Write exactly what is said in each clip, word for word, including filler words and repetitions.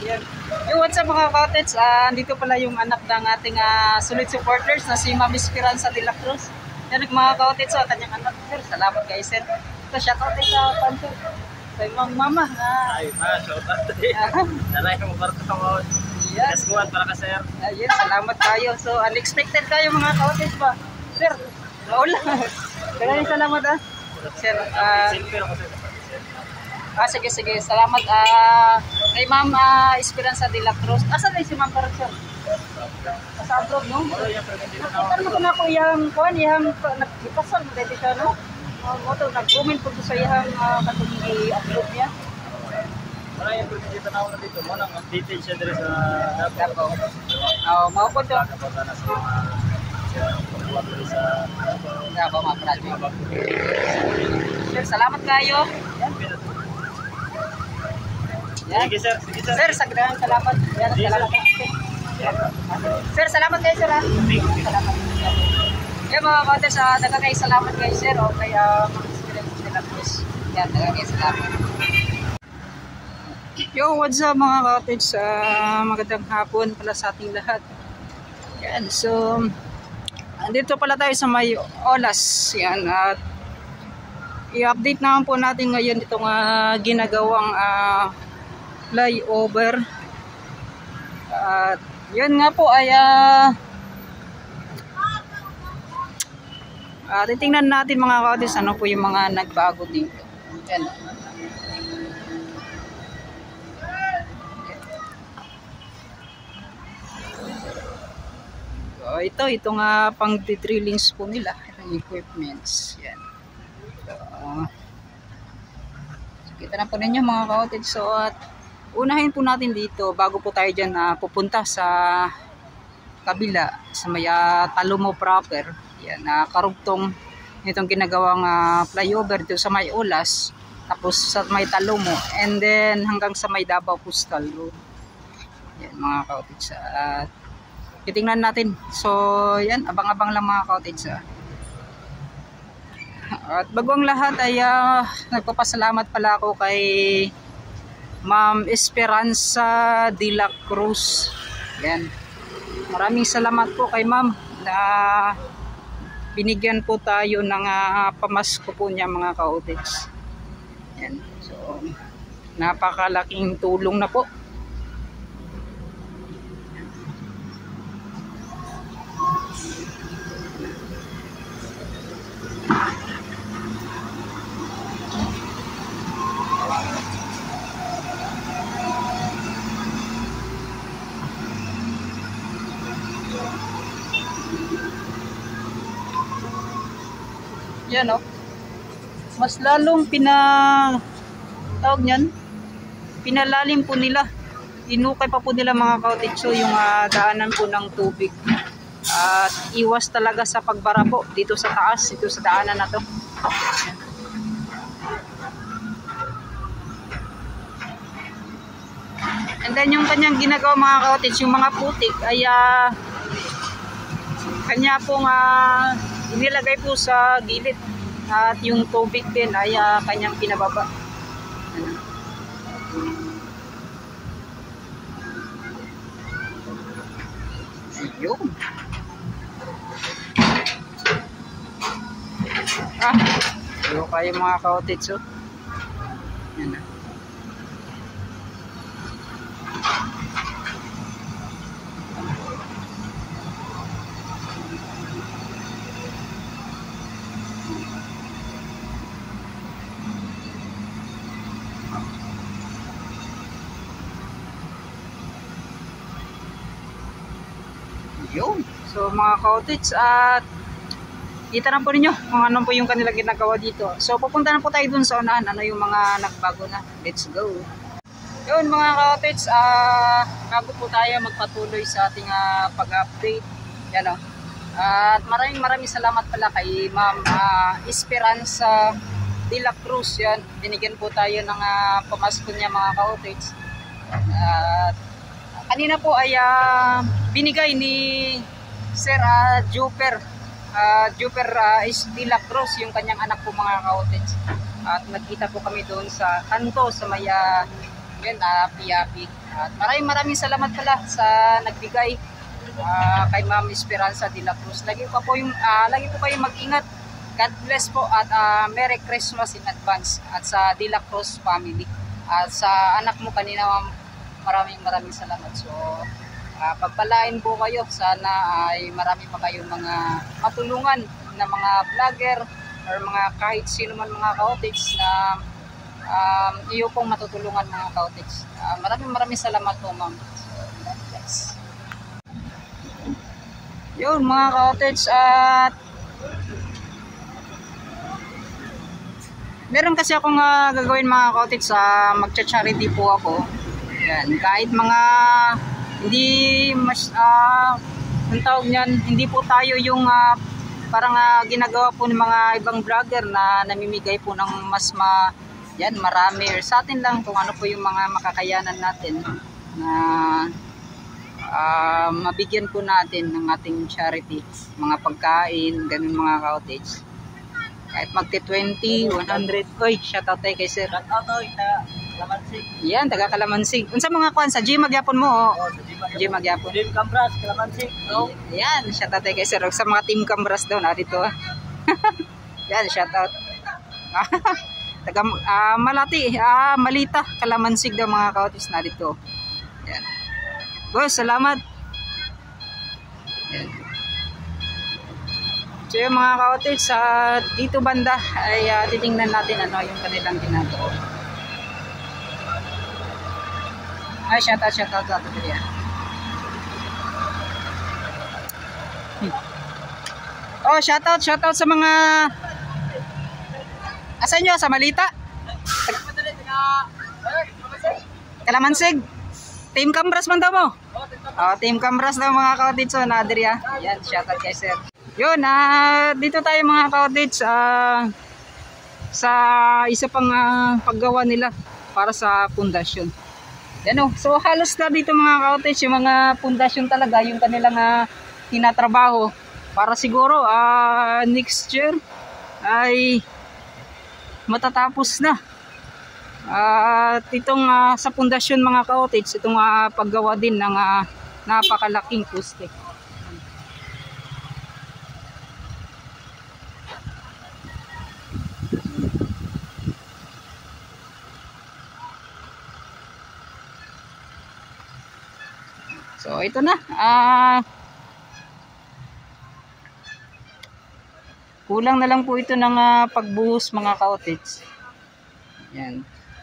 Yan. Yo, what's up mga cottage? Uh, dito pala yung anak ng ating uh, solid supporters na si Ma'am Esperanza de la Cruz. Yan mga cottage, so kanyang anak. Sir, salamat guys, sir. Ito, shout out sa panto. Sa imong mama. Uh, Ay, ma, shout out today. Salay mo para ka mo. Yes, kuwan para ka, sir. Ayun, salamat kayo. So, unexpected kayo mga cottage ba? Sir, wala. Maraming salamat ah. Sir, uh, ah, sige, sige. Salamat ah, kay Ma'am uh, Esperanza de la Cruz. Asan na si Ma'am Carson? Sa abroad, no? Nakita naman ko na ko iyang kuhan, iyang nagipasal mo dito siya, no? Mo to, nag-comment po sa iyang uh, katong i-upload niya. Wala yung dito na ako na dito. Mo nang detail siya dito sa Davao. Oo, mao po to. Davao, mga brad. Sir, salamat kayo. Yan. Sige, sir. Sige, sir. Sir, sagrang salamat. Yan, salamat. Sir, salamat kayo, sir. Salamat. Yan mga kates, uh, nagkakay salamat kayo, sir. O kaya mga experience nila, please. Yan, nagkakay salamat. Yo, what's up mga kates? Uh, magandang hapon pala sa ating lahat. Yan, so andito pala tayo sa may Olas. Yan, at i-update naman po natin ngayon itong uh, ginagawang uh, flyover. At yun nga po ay uh, uh, titingnan natin mga kaotis ano po yung mga nagbago dito. Yan. So, ito, itong uh, pang drillings po nila, itong equipments. Yan. So, uh, so kita na po ninyo mga cottage. So, at unahin po natin dito, bago po tayo dyan uh, pupunta sa kabila, sa may uh, Talomo proper. Yan, uh, karugtong itong ginagawang uh, flyover dito sa may Olas, tapos sa may Talomo, and then hanggang sa may Davao Coastal Road. Yan mga cottage. At uh, titingnan natin. So, yan, abang-abang lang mga cottage. Uh. At bago ang lahat ay uh, nagpapasalamat pala ako kay Ma'am Esperanza de la Cruz. Yan. Maraming salamat po kay Ma'am na binigyan po tayo ng uh, pamasko po niya mga cottage. Yan. So, napakalaking tulong na po. Yan o. Mas lalong pina tawag niyan, pinalalim po nila. Inukay pa po nila mga cottage yung uh, daanan po ng tubig. At uh, iwas talaga sa pagbara po dito sa taas, dito sa daanan na to. Yan. And then yung kanyang ginagawa mga cottage, yung mga putik ay uh, kanya pong uh, inilagay po sa gilid at yung tubig din ay uh, kanyang pinababa. Ayun. Ah, ayun kayo mga cottage. Oh. Yan na. Yun. So mga cottage, at kita na po ninyo kung ano po yung kanilang ginagawa dito. So pupunta na po tayo dun sa unahan, ano yung mga nagbago na. Let's go. Yun mga cottage, uh, bago po tayo magpatuloy sa ating uh, pag-update. Yan o. At maraming maraming salamat pala kay Ma'am uh, Esperanza de la Cruz. Yan. Binigyan po tayo ng uh, pamasko niya mga cottage. At uh, kanina po ay uh, binigay ni Sir uh, Juper uh, Juper uh, de la Cruz yung kanyang anak po mga cottage. At nagkita po kami doon sa kanto sa may uh, Yun, happy-happy. At maraming maraming salamat pala sa nagbigay uh, kay Ma'am Esperanza de la Cruz. Lagi pa po yung, uh, lagi po kayong mag-ingat. God bless po at uh, Merry Christmas in advance at sa De La Cruz family. At sa anak mo kanina, Ma'am, maraming maraming salamat. So, uh, pagpalain po kayo. Sana ay marami pa kayong mga matulungan na mga vlogger or mga kahit sino man mga ka-O-T I G na um, iyo pong matutulungan mga ka-O T I G. Uh, maraming maraming salamat po, Ma'am. So, God bless. Yun mga ka-O T I G, at meron kasi akong uh, gagawin mga ka-O T I G, sa uh, magcha-charity po ako. Yan, kahit mga hindi mas uh, ang tawag niyan, hindi po tayo yung uh, parang uh, ginagawa po ng mga ibang vlogger na namimigay po ng mas ma yan marami, or sa atin lang kung ano po yung mga makakayanan natin na uh, mabigyan po natin ng ating charity, mga pagkain, ganun mga ka-O T I G. Kahit magti twenty, one hundred. Oy, shout out tayo kay sir. Shout out to, ita Kalamansig. Yan, taga Kalamansig. Unsa mga kwan sa gym magyapon mo? Oh, oh sa gym magyapon. Team Cambras, Kalamansig. No? Yan, shout out tayo kay sir. Sa mga Team Cambras daw na dito. Yan, shout out. taga uh, Malati, ah, uh, Malita, Kalamansig daw mga ka-O T I G na dito. Yan. Boss, salamat. Yan. So yung mga ka-O T I G sa dito banda ay uh, titingnan natin ano yung kanilang ginagawa. Ay, shout out, shout out sa ato diyan. Oh, shout out, shout out sa mga asan nyo? Sa Malita? Kalamansig? Team Cambras man daw mo? Oh, Team Cambras daw mga ka-O T I G. So, nadir ya. Yan, shout out kay sir. Yun, uh, dito tayo mga ka-O T I G uh, sa isa pang uh, paggawa nila para sa pundasyon. Yan o, so halos na dito mga ka-O T I G yung mga pundasyon talaga, yung kanilang uh, tinatrabaho para siguro uh, next year ay matatapos na. At uh, itong uh, sa pundasyon mga ka-O T I G, itong uh, paggawa din ng uh, napakalaking poste. So ito na, ah, kulang na lang po ito ng uh, pagbuhos mga ka-O T I G. Yan.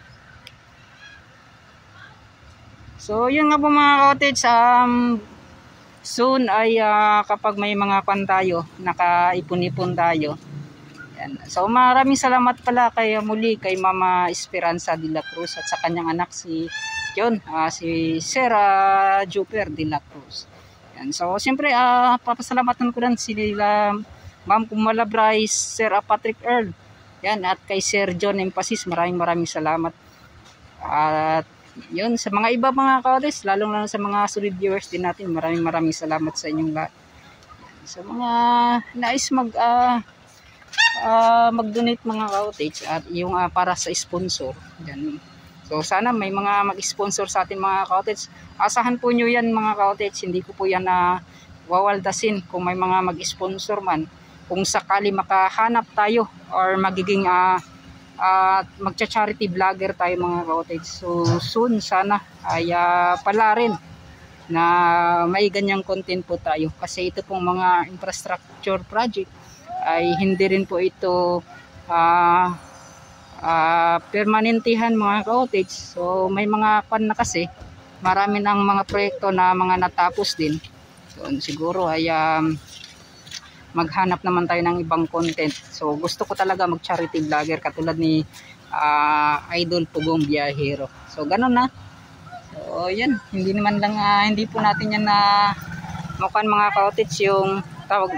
So yun nga po mga ka-O T I G, um, soon ay uh, kapag may mga pan tayo, nakaipon-ipon tayo. Yan. So maraming salamat pala kay muli kay Mama Esperanza de la Cruz at sa kanyang anak si yun, uh, si Sir uh, Juper de la Cruz. Yan. So, siyempre, uh, papasalamatan ko lang sila Ma'am Kumala Bryce, Sir uh, Patrick Earl. Yan, at kay Sir John Empasis, maraming maraming salamat. At yun, sa mga iba mga ka-O T I G, lalong lang sa mga solid viewers din natin, maraming maraming salamat sa inyong lahat. Sa mga nais mag uh, uh, mag-donate mga ka-O T I G at yung uh, para sa sponsor. Yan. So sana may mga mag-sponsor sa atin mga ka-O T I G. Asahan po nyo yan mga ka-O T I G. Hindi ko po yan na uh, wawaldasin kung may mga mag-sponsor man. Kung sakali makahanap tayo or magiging uh, uh, magcha-charity vlogger tayo mga ka-O T I G. So soon sana ay uh, pala rin na may ganyang content po tayo. Kasi ito pong mga infrastructure project ay hindi rin po ito uh, Uh, permanentihan mga ka-O T I G. So may mga pan na kasi marami ng mga proyekto na mga natapos din. So siguro ay um, maghanap naman tayo ng ibang content. So gusto ko talaga mag charity vlogger katulad ni uh, Idol Pugong Biyahero. So ganun na. So yan, hindi naman lang uh, hindi po natin yan na mukhang mga ka-O T I G yung tawag.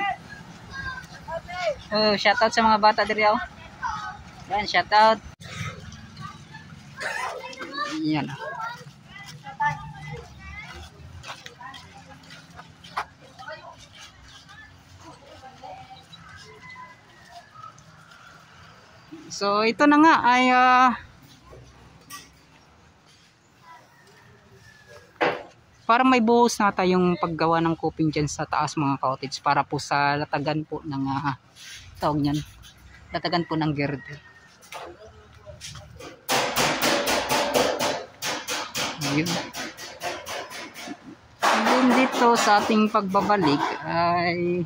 Oh, shout out sa mga bata diri oh. Yan, shout out. Yan. So ito na nga ay uh, Para may buhos na tayong paggawa ng coping dyan sa taas mga ka-cottage, para po sa latagan po ng uh, tawag nyan, latagan po ng girder. Ayun. And then dito sa ating pagbabalik ay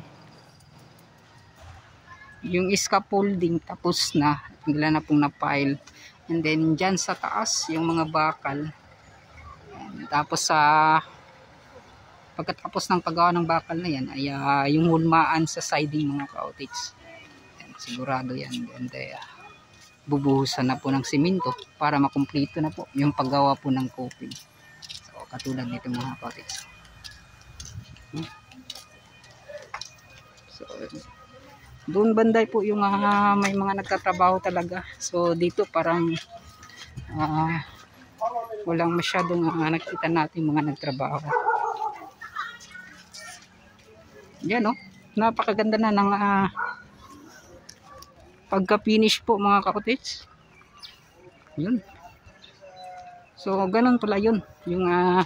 yung scaffolding tapos na, tingnan na pong na-pile. And then dyan sa taas yung mga bakal. And tapos sa uh, pagkatapos ng paggawa ng bakal na yan ay uh, yung hulmaan sa siding mga ka-cottage. Sigurado yan. And uh, bubuhusan na po ng simento para makumplito na po yung paggawa po ng coping. So katulad nito mga ka-cottage. Hmm. So doon banday po yung uh, may mga nagtatrabaho talaga. So dito parang uh, walang masyadong uh, nakita natin mga nagtrabaho. Yan o, oh, napakaganda na ng uh, pagka-finish po mga ka-cottage. Yun. So ganun pala yun yung uh,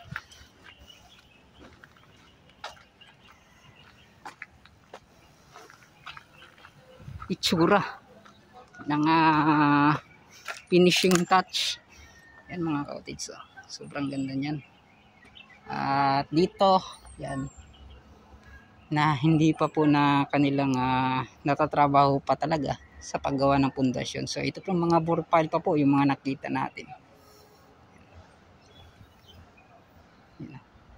itsura ng uh, finishing touch. Yan mga ka-cottage, oh. Sobrang ganda niyan. At uh, dito yan na hindi pa po na kanilang uh, natatrabaho pa talaga sa paggawa ng pundasyon. So ito pong mga bore pile pa po yung mga nakita natin. Yan.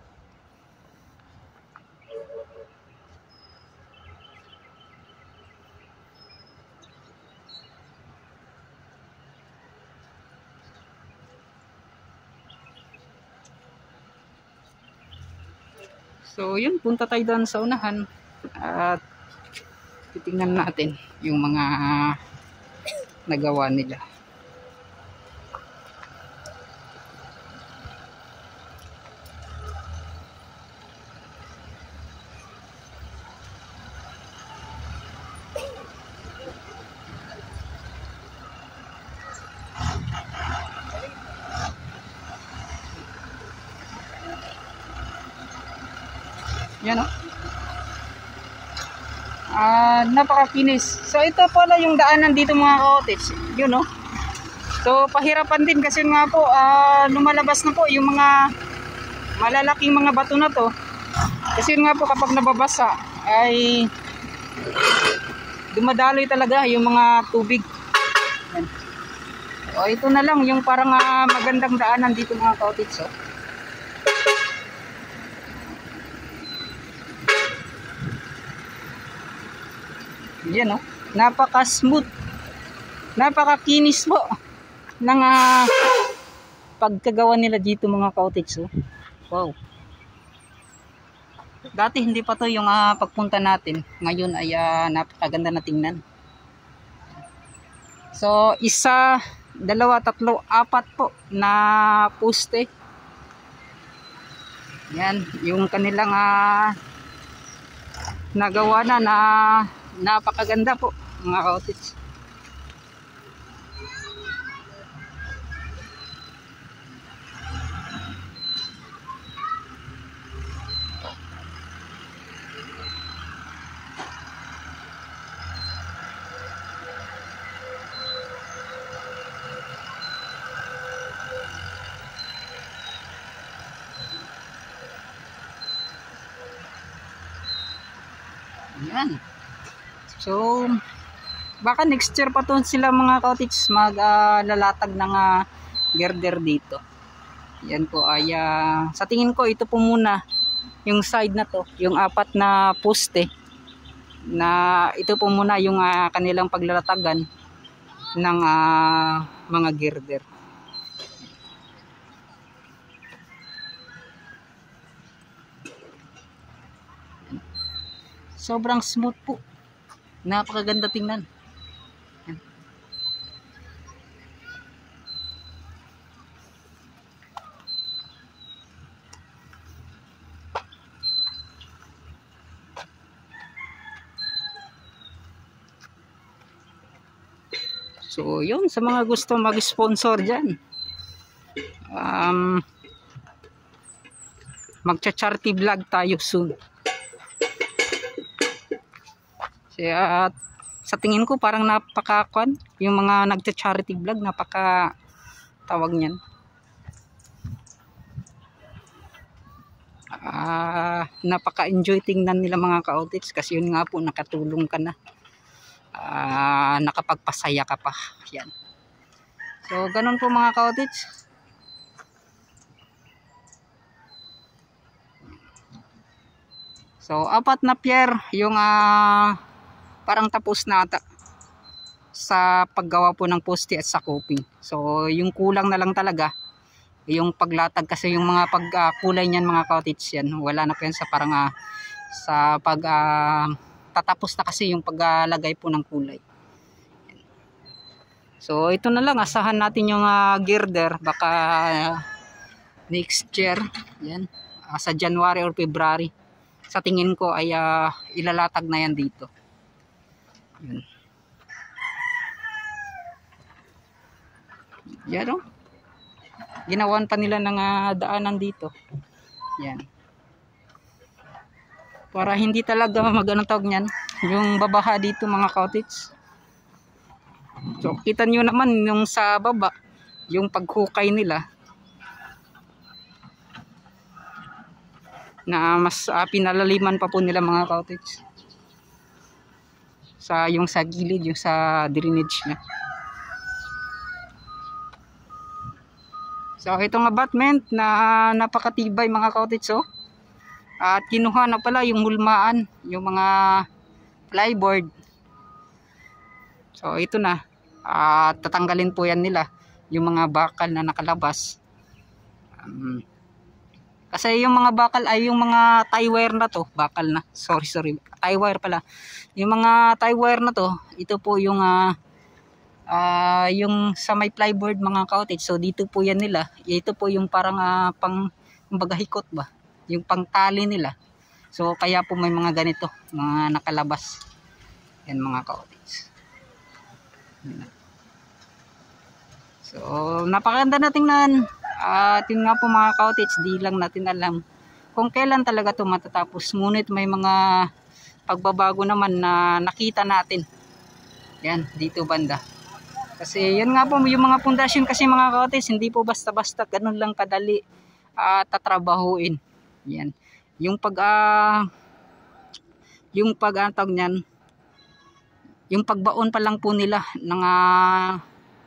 So yun, punta tayo doon sa unahan at titingnan natin yung mga nagawa nila. Yan o. Ah, napakakinis. So ito pala yung daanan dito mga ka-cottage. Yun o. So pahirapan din kasi nga po ah, lumalabas na po yung mga malalaking mga bato na to. Kasi nga po kapag nababasa ay dumadaloy talaga yung mga tubig. Yan. O ito na lang yung parang uh, magandang daanan dito mga ka-cottage. So. Yan o, napaka-smooth, napaka-kinis po ng uh, pagkagawa nila dito mga ka-cottage. Oh. Wow. Dati hindi pa to yung uh, pagpunta natin. Ngayon ay uh, napakaganda na tingnan. So isa, dalawa, tatlo, apat po na poste. Yan, yung kanilang uh, nagawa na na napakaganda po mga ka-cottage. Yan. So, baka next year pa to sila mga ka-cottage maglalatag uh, ng uh, girder dito. Yan po ay uh, sa tingin ko ito po muna yung side na to, yung apat na poste na ito po muna yung uh, kanilang paglalatagan ng uh, mga girder. Sobrang smooth po. Napakaganda tingnan. Yan. So, yun. Sa mga gusto mag-sponsor dyan. Um, magcha-charity vlog tayo soon. Kaya at sa tingin ko parang napakakwan yung mga nagcha-charity vlog, napaka tawag niyan. Uh, napaka-enjoy tingnan nila mga ka-outits kasi yun nga po, nakatulong ka na. Uh, nakapagpasaya ka pa. Yan. So, ganun po mga ka-outits. So, apat na pier yung uh, parang tapos na ata sa paggawa po ng poste at sa coping. So, yung kulang na lang talaga yung paglatag kasi yung mga pagkulay uh, niyan mga ka-outits yan. Wala na po yan sa parang uh, sa pag uh, tatapos na kasi yung paglagay po ng kulay. So, ito na lang. Asahan natin yung uh, girder. Baka uh, next year. Yan. Uh, sa January or February. Sa tingin ko ay uh, ilalatag na yan dito. Yan. Yan o. Ginawan pa nila ng uh, daanan dito. Yan. Para hindi talaga mag-anong tawag niyan. Yung babaha dito mga ka-outits. So, kita nyo naman yung sa baba. Yung paghukay nila. Na mas uh, pinalaliman pa po nila mga ka-outits. Sa yung sa gilid, yung sa drainage na. So itong abutment na uh, napakatibay mga ka-outits oh. At kinuha na pala yung hulmaan, yung mga plyboard. So ito na. At uh, tatanggalin po yan nila yung mga bakal na nakalabas. Um, kasi yung mga bakal ay yung mga tie wire na to, bakal na. Sorry, sorry. Tie wire pala. Yung mga tie wire na to, ito po yung uh, uh, yung sa may plyboard mga ka-outits. So dito po yan nila. Ito po yung parang uh, pang kumbaga hikot ba? Yung pangtali nila. So kaya po may mga ganito, mga nakalabas. Yan mga ka-outits. So napakaganda na tingnan. At yun nga po mga ka-outits, di lang natin alam kung kailan talaga ito matatapos. Ngunit may mga pagbabago naman na nakita natin. Yan, dito banda. Kasi yun nga po, yung mga pundasyon kasi mga ka-outits, hindi po basta-basta ganun lang kadali at uh, tatrabahuin. Yan. Yung pag uh, yung pag antag niyan, yung pagbaon pa lang po nila ng uh,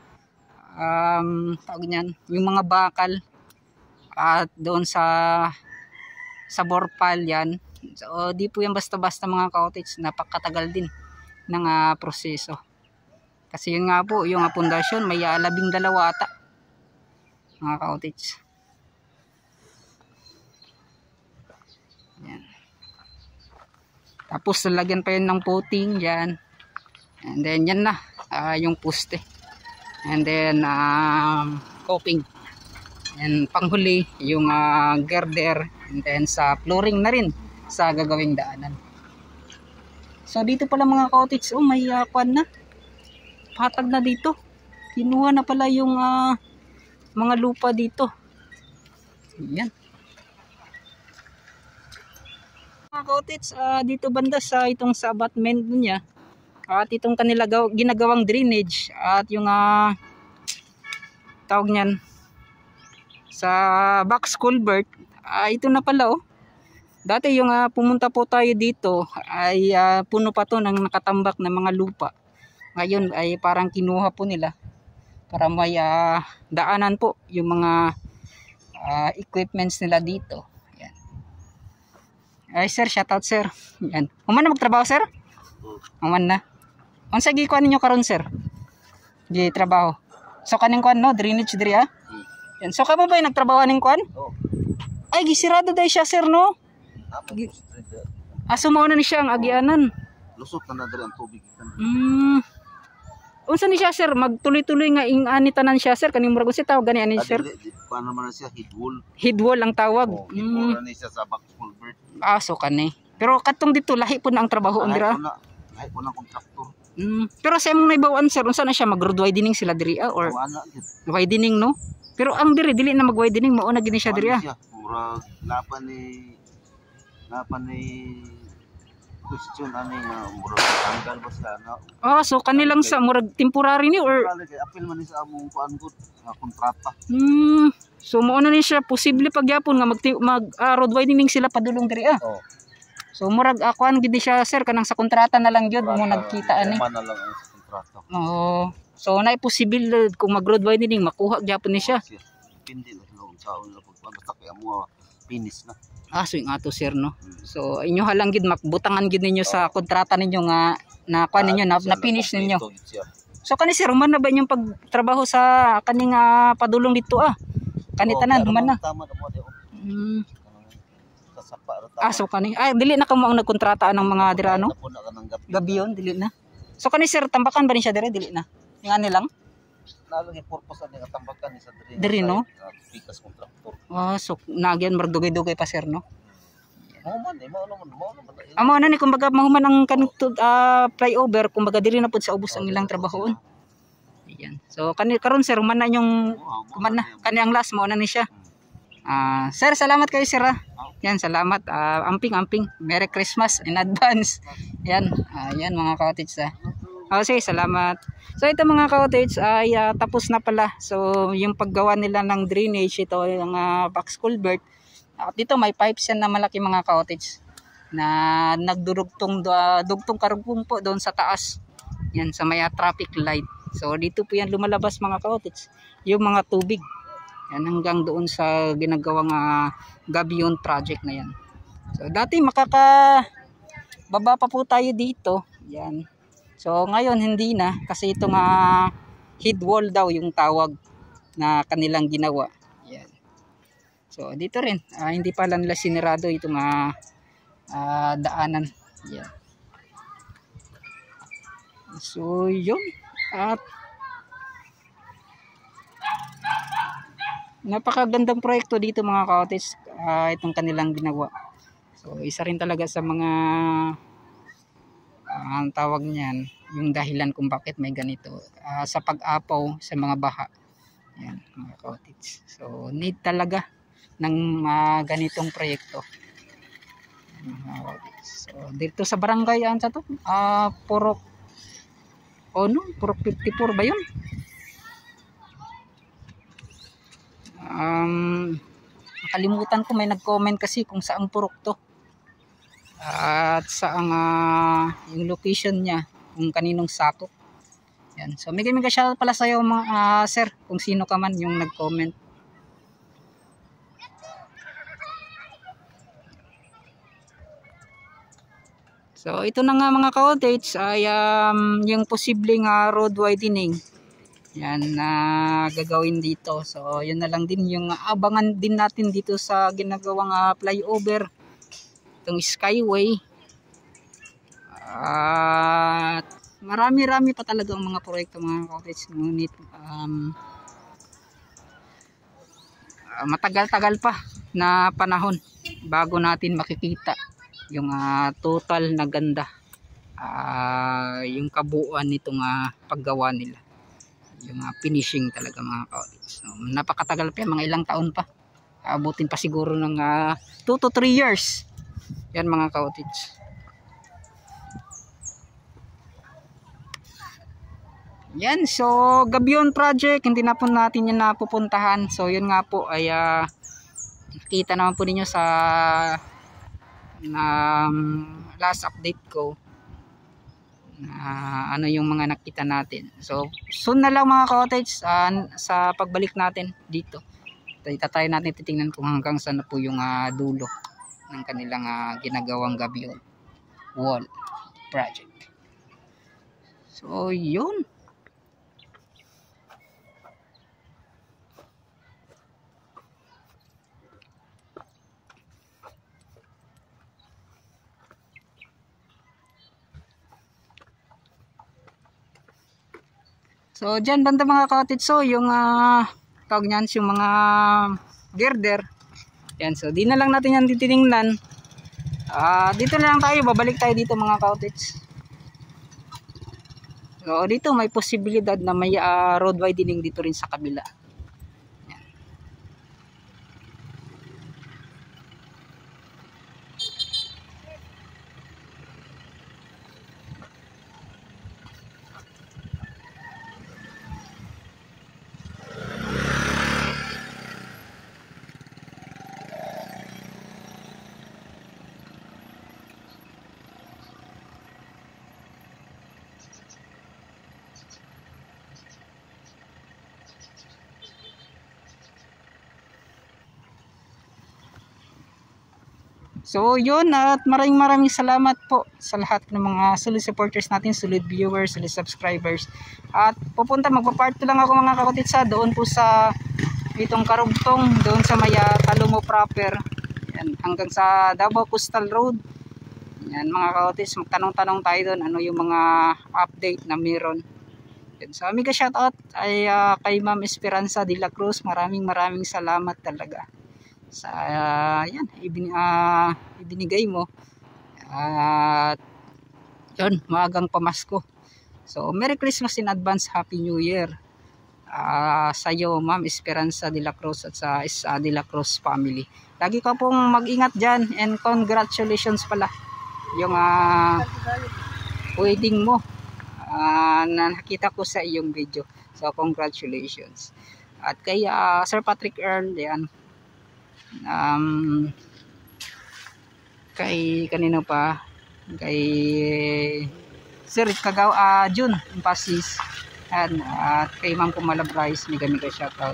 um, tawag niyan, yung mga bakal at doon sa sa borpal yan. So di po yan basta-basta mga ka-outits, napakatagal din ng uh, proseso. Kasi yun nga po, yung uh, pundasyon may uh, labing dalawa ata mga ka-outits. Yan. Tapos lalagyan pa yun ng puting yan. And then yan na uh, yung poste. And then um, coping. And panghuli yung uh, girder. And then sa flooring na rin sa gagawing daanan. So dito pala mga ka-outits, oh may uh, kwan na. Patag na dito. Kinuha na pala yung uh, mga lupa dito. Yan. Mga ka-outits, uh, dito banda sa itong sa abutment niya. At itong kanila ginagawang drainage at yung uh, tawag niyan sa box culvert, uh, ito na pala oh. Dati yung uh, pumunta po tayo dito ay uh, puno pa to ng nakatambak na mga lupa. Ngayon ay parang kinuha po nila para may uh, daanan po yung mga uh, equipments nila dito. Yan. Ay sir, shout out sir. Yan. Human na magtrabaho sir? Human na. Unsa gi kuan ninyo karon sir? Gi trabaho. So kaning kuan no, drainage diri ah. Yan. So kamo ba yung nagtrabaho ning kuan? Oo. Ay gisirado dai siya sir no. Aso mao na ni siya ang agianan. Lusot na na diri ang tubig ikan. Mm. Unsa ni siya sir? Magtuloy-tuloy nga ing ani tanan siya sir kaning murag si tawag gani ani sir. Paano man siya hidwall? Hidwall ang tawag. Oh, hidwall mm. ni siya sa box culvert. Ah, so kani. Pero katong dito lahi po na ang trabaho andira. Lahi po na kontraktor. Mm. Pero sa imong naibawan sir, unsa na siya mag-road widening sila diri ah or ano, widening no? Pero ang diri dili na mag-widening, mao na gini siya diri ah. murag laban ni laban ni question ani nga murag tanggal ba sa na Oh, so kanilang sa murag temporary ni or Kali kay apil man ni sa among kuan gud nga kontrata. hmm, so mo na ni siya posible pagyapon nga mag mag uh, road widening sila padulong diri ah. Oh. So murag akuan gid siya sir kanang sa kontrata na lang gyud mo nagkita ani. Man na lang ang kontrata. Oo. So naay posible kung mag road widening makuha gyapon ni siya. Hindi na sila unsaon na pagkuan basta kay amo finish na. Ah, so yung ato sir no. So inyo halang gid makbutangan gid ninyo sa kontrata ninyo nga na kuan ninyo na, na finish ninyo. So kani sir man na ba inyong pagtrabaho sa kaning uh, padulong dito ah? Kani tanan man na. Tama na mo di. Mm. Sapa ra Ah, so kani ay dili na kamo ang nagkontrata ng mga dira no? Gabi yun, dili na. So kani sir tambakan ba ni siya dire dili na? Yung ani lang? Nalagi purpose ani nga tambakan ni sa diri. Diri no? Pikas kontraktor. Ah, so nagyan mardugay-dugay pa sir no? Mo man eh, mo naman, mo naman. Amo na ni kumbaga mahuman ang kanito uh, flyover kumbaga diri na pud sa ubos ang ilang trabahoon. Ayan. So kani karon sir man na yung man na kani ang last mo na ni siya. Ah, uh, sir salamat kayo sir. Ah. Yan salamat. Uh, amping amping. Merry Christmas in advance. Yan. Ayan uh, mga cottage ah. Oh, sige, salamat. So ito mga cottage ay uh, tapos na pala. So yung paggawa nila ng drainage ito yung uh, box culvert. At dito may pipes yan na malaki mga cottage na nagdurugtong uh, dugtong karugtong po doon sa taas. Yan sa may traffic light. So dito po yan lumalabas mga cottage. Yung mga tubig. Yan hanggang doon sa ginagawang uh, Gabion project na yan. So dati makaka baba pa po tayo dito. Yan. So ngayon hindi na kasi itong uh, head wall daw yung tawag na kanilang ginawa. Yan. So dito rin uh, hindi pala nila sinirado itong uh, uh, daanan. Yan. So yun. At napakagandang proyekto dito mga cottage uh, itong kanilang ginawa. So isa rin talaga sa mga uh, ang tawag niyan yung dahilan kung bakit may ganito uh, sa pag-apaw sa mga baha. Yan mga cottage. So need talaga ng uh, ganitong proyekto. Mga cottage. So dito sa barangay ano to? Uh, Purok oh no, Purok fifty-four ba yun? Um, nakalimutan ko may nag-comment kasi kung saan purok to at saan uh, yung location niya kung kaninong sakop. Yan. So may gaming ka pala sa'yo mga uh, sir kung sino ka man yung nag-comment. So ito na nga mga cottage ay um, yung posibleng uh, road widening. Yan na uh, gagawin dito. So yun na lang din yung uh, abangan din natin dito sa ginagawang uh, flyover. Itong skyway. At uh, marami-rami pa talaga ang mga proyekto mga cottage. Ngunit um, uh, matagal-tagal pa na panahon bago natin makikita yung uh, total na ganda. Uh, yung kabuuan nitong uh, paggawa nila. Yung uh, finishing talaga mga cottage. So, napakatagal pa, mga ilang taon pa. Abutin pa siguro ng uh, two to three years. Yan mga cottage. Yan, so Gabion project, hindi na po natin yan napupuntahan. So yun nga po ay uh, nakita naman po ninyo sa um, last update ko. Uh, ano yung mga nakita natin. So soon na lang mga cottage uh, sa pagbalik natin dito. Itatry natin titingnan kung hanggang saan na po yung uh, dulo ng kanilang uh, ginagawang Gabion wall project. So yun. So dyan banda mga cottage, so yung uh, tawag nyan yung mga girder. Yan, so di na lang natin yan titiningnan. Uh, dito na lang tayo, babalik tayo dito mga cottage. So dito may posibilidad na may uh, road widening dito rin sa kabila. Yan. So yun, at maraming maraming salamat po sa lahat ng mga solid supporters natin, solid viewers, solid subscribers. At pupunta, magpa-part two lang ako mga kakotitsa doon po sa itong Karugtong, doon sa Maya Talomo proper. Yan, hanggang sa Davao Coastal Road. Yan mga kakotits, magtanong-tanong tayo doon ano yung mga update na meron. Yan, so amiga shoutout ay uh, kay Ma'am Esperanza de la Cruz. Maraming maraming salamat talaga sa uh, yan ibin, uh, ibinigay mo at uh, yun, maagang pamasko. So Merry Christmas in advance, Happy New Year uh, sa iyo Ma'am Esperanza de la Cruz at sa Isa de la Cruz family. Lagi ka pong mag-ingat dyan, and congratulations pala yung uh, wedding mo uh, na nakita ko sa iyong video. So congratulations. At kay uh, Sir Patrick Earl, yan, um, kay kanino pa, kay Sir Kagaw, uh, June Pasis, and at kay Ma'am Kumala Bryce, mega mega shoutout.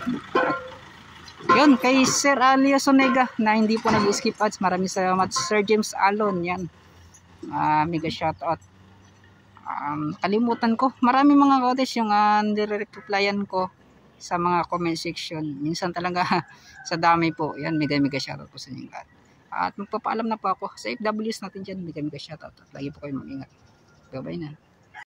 Yun, kay Sir Alia Sonega na hindi po nag-skip ads, maraming salamat. Sir James Alon, yan, uh, mega shoutout. Um, kalimutan ko, maraming mga kotes yung uh, nire-replyan ko sa mga comment section. Minsan talaga sa dami po. Yan, mega mega shoutout po sa inyo lahat. At magpapaalam na po ako sa F Ws natin dyan. Mega mega shoutout. At lagi po kayo mag-ingat. Bye-bye na.